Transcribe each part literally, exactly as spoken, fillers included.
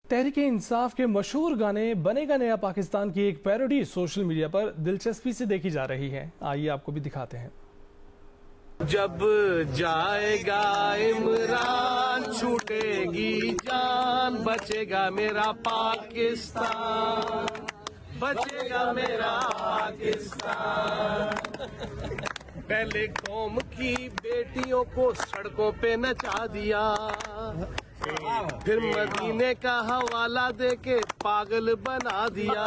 तहरीक इंसाफ के मशहूर गाने बनेगा नया पाकिस्तान की एक पैरोडी सोशल मीडिया पर दिलचस्पी से देखी जा रही है। आइए आपको भी दिखाते हैं। जब जाएगा इमरान छूटेगी जान, बचेगा मेरा पाकिस्तान, बचेगा मेरा पाकिस्तान। पहले कौम की बेटियों को सड़कों पे नचा दिया, फिर मदीने का हवाला देके पागल बना दिया।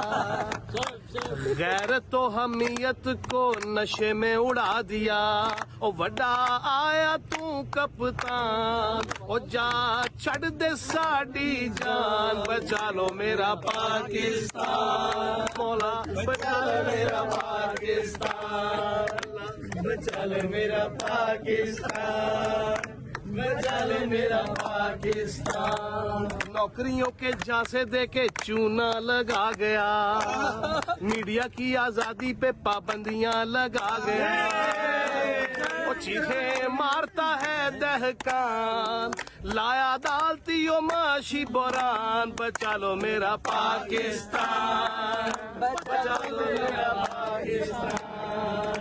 गैरत तो हमियत को नशे में उड़ा दिया। ओ वड्डा आया तू कप्तान, ओ जा छड़ दे साडी जान, बचा लो मेरा पाकिस्तान। मौला बचा लो मेरा पाकिस्तान, बचा लो मेरा पाकिस्तान, बचा ले मेरा पाकिस्तान। नौकरियों के झांसे देके चूना लगा गया, मीडिया की आजादी पे पाबंदियां लगा गया। वो चीखे मारता है दहकान, लाया दालती ओ माशी बोरान, बचा लो मेरा पाकिस्तान, बचा लो मेरा पाकिस्तान।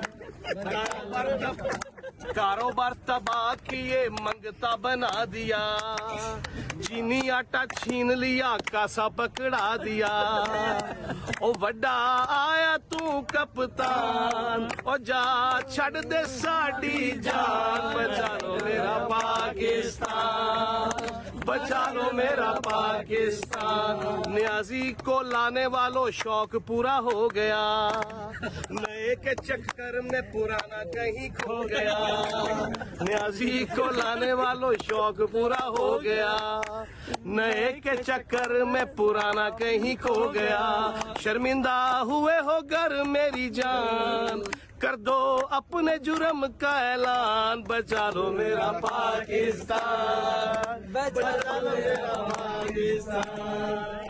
कारोबार तबाह किए मंगता बना दिया, चीनी आटा छीन लिया कासा पकड़ा दिया। ओ वड्डा आया तू कप्तान, ओ जा छड़ दे साडी जान, बचा लो मेरा पाकिस्तान, बचा लो मेरा पाकिस्तान। न्याजी को लाने वालों शौक पूरा हो गया, नए के चक्कर में पुराना कहीं खो गया। न्याजी को लाने वालों शौक पूरा हो गया, नए के चक्कर में पुराना कहीं खो गया। शर्मिंदा हुए हो घर मेरी जान, कर दो अपने जुर्म का ऐलान, बचा लो मेरा पाकिस्तान, बचा लो मेरा पाकिस्तान।